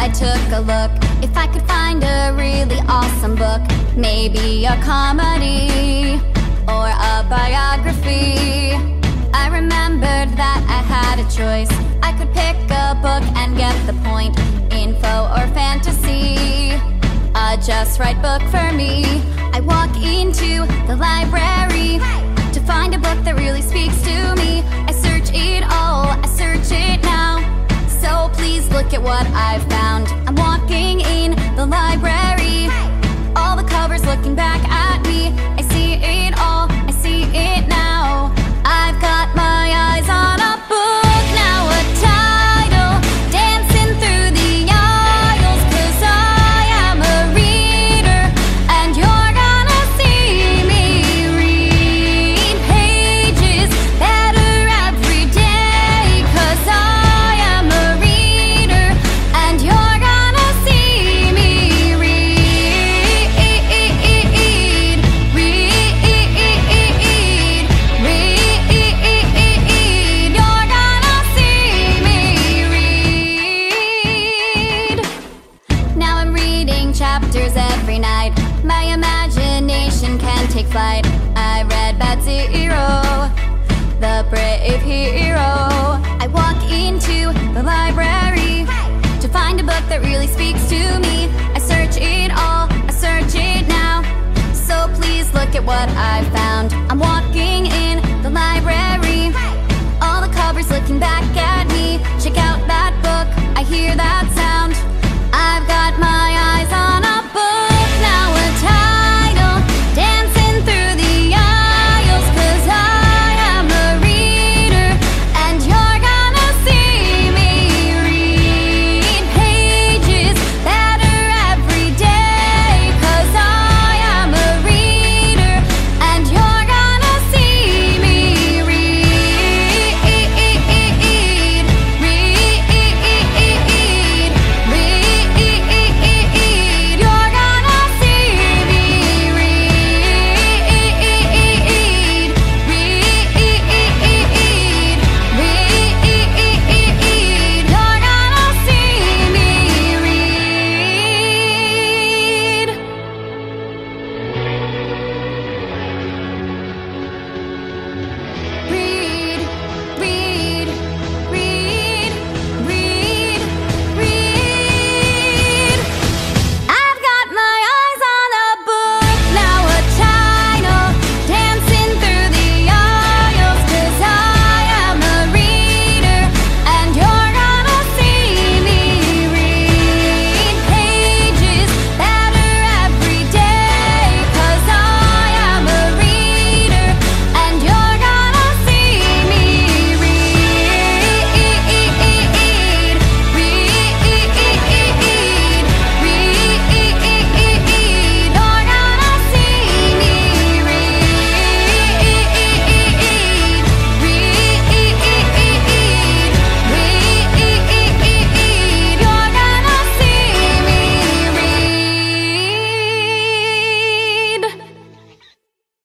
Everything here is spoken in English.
I took a look if I could find a really awesome book. Maybe a comedy or a biography. I remembered that I had a choice. I could pick a book and get the point. Info or fantasy, a just right book for me. I walk into the library to find a book that really speaks to me. I search it all, I search it now. So please look at what I've found. I'm walking in the library, all the covers looking back at me. I see it all, I see it now. I've got my eyes on a book now, a title, dancing through the aisles. 'Cause I am a reader, and you're gonna see me read pages better every day. 'Cause I am a reader, and you're gonna see me read, read, read. You're gonna see me read. Now I'm reading chapters every night. My imagination can take flight. I read Bad Zero, the brave hero. I walk into the library to find a book that really speaks to me. I search it all, I search it now. So please look at what I found. I'm walking